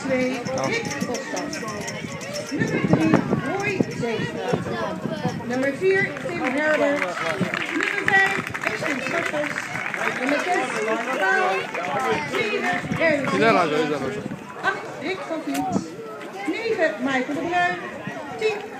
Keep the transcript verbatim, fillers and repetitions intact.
twee, Rick Bosstad. Nummer drie, Roy Zeestraat. Nummer vier, Tim Herbert. Nummer vijf, Espen Sartels. Nummer zes, Paul. zeven, Ernst. acht, Rick van Vliet. negen, Michael de Bruin. tien,